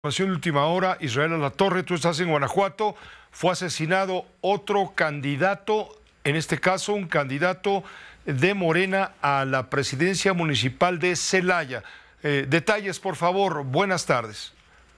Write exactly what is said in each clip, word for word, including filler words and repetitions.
Información de última hora, Israel Alatorre, tú estás en Guanajuato, fue asesinado otro candidato, en este caso un candidato de Morena a la presidencia municipal de Celaya. Eh, detalles, por favor, buenas tardes.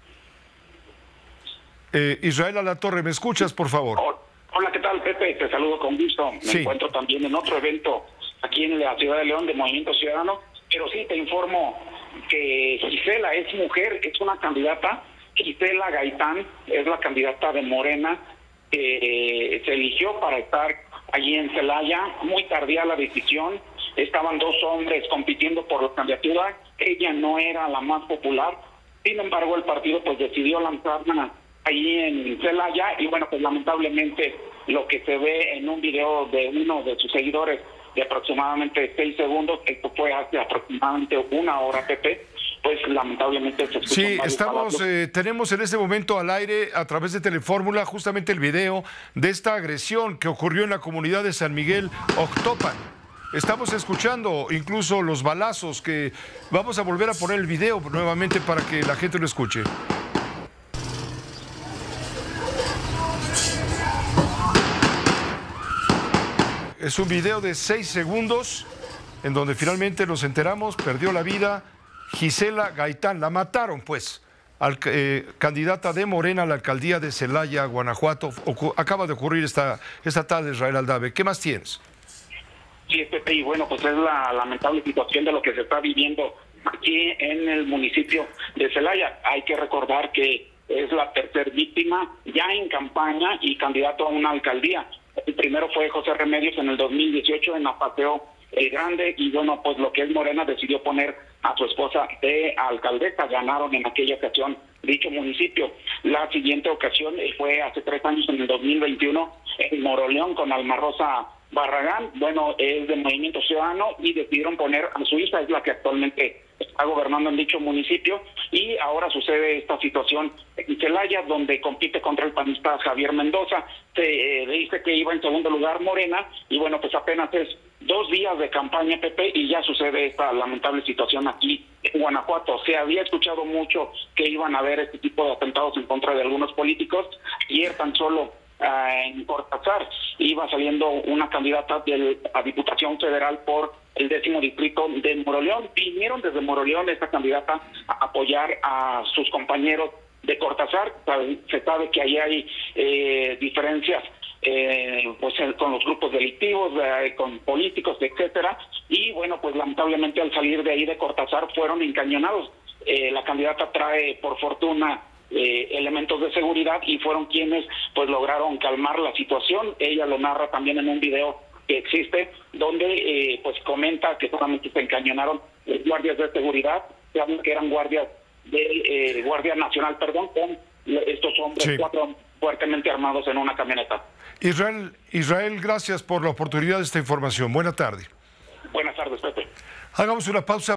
Eh, Israel Alatorre, ¿me escuchas, por favor? Hola, ¿qué tal, Pepe? Te saludo con gusto. Me sí. encuentro también en otro evento aquí en la ciudad de León de Movimiento Ciudadano, pero sí te informo que Gisela es mujer, es una candidata. Gisela Gaitán es la candidata de Morena, eh, se eligió para estar allí en Celaya. Muy tardía la decisión, estaban dos hombres compitiendo por la candidatura, ella no era la más popular, sin embargo el partido pues decidió lanzarla allí en Celaya y bueno, pues lamentablemente lo que se ve en un video de uno de sus seguidores de aproximadamente seis segundos, esto fue hace aproximadamente una hora, Pepe, pues lamentablemente se escuchan Sí, estamos, eh, tenemos en este momento al aire a través de Telefórmula justamente el video de esta agresión que ocurrió en la comunidad de San Miguel Octopan. Estamos escuchando incluso los balazos que vamos a volver a poner el video nuevamente para que la gente lo escuche. Es un video de seis segundos en donde finalmente nos enteramos, perdió la vida Gisela Gaitán, la mataron pues, al, eh, candidata de Morena a la alcaldía de Celaya, Guanajuato. Ocu acaba de ocurrir esta, esta tarde, Israel Aldave. ¿Qué más tienes? Sí, Pepe, y bueno, pues es la lamentable situación de lo que se está viviendo aquí en el municipio de Celaya. Hay que recordar que es la tercera víctima ya en campaña y candidato a una alcaldía. El primero fue José Remedios en el dos mil dieciocho en Apateo el Grande y bueno, pues lo que es Morena decidió poner a su esposa de alcaldesa, ganaron en aquella ocasión dicho municipio. La siguiente ocasión fue hace tres años, en el dos mil veintiuno, en Moroleón con Alma Rosa Barragán, bueno, es de Movimiento Ciudadano y decidieron poner a su hija, es la que actualmente está gobernando en dicho municipio, y ahora sucede esta situación en Celaya, donde compite contra el panista Javier Mendoza. Se eh, dice que iba en segundo lugar Morena, y bueno, pues apenas es dos días de campaña, Pepe, y ya sucede esta lamentable situación aquí en Guanajuato. Se había escuchado mucho que iban a haber este tipo de atentados en contra de algunos políticos. Ayer tan solo uh, en Cortázar iba saliendo una candidata de la Diputación Federal por el décimo distrito de Moroleón. Vinieron desde Moroleón esta candidata a apoyar a sus compañeros de Cortázar. Se sabe que ahí hay eh, diferencias Eh, pues con los grupos delictivos, eh, con políticos, etcétera, y bueno, pues lamentablemente al salir de ahí de Cortázar fueron encañonados. Eh, la candidata trae por fortuna eh, elementos de seguridad y fueron quienes pues lograron calmar la situación. Ella lo narra también en un video que existe, donde eh, pues comenta que solamente se encañonaron los guardias de seguridad, que eran guardias de eh, Guardia Nacional, perdón, con estos hombres, sí, cuatro fuertemente armados en una camioneta. Israel, Israel, gracias por la oportunidad de esta información. Buena tarde. Buenas tardes, Pepe. Hagamos una pausa.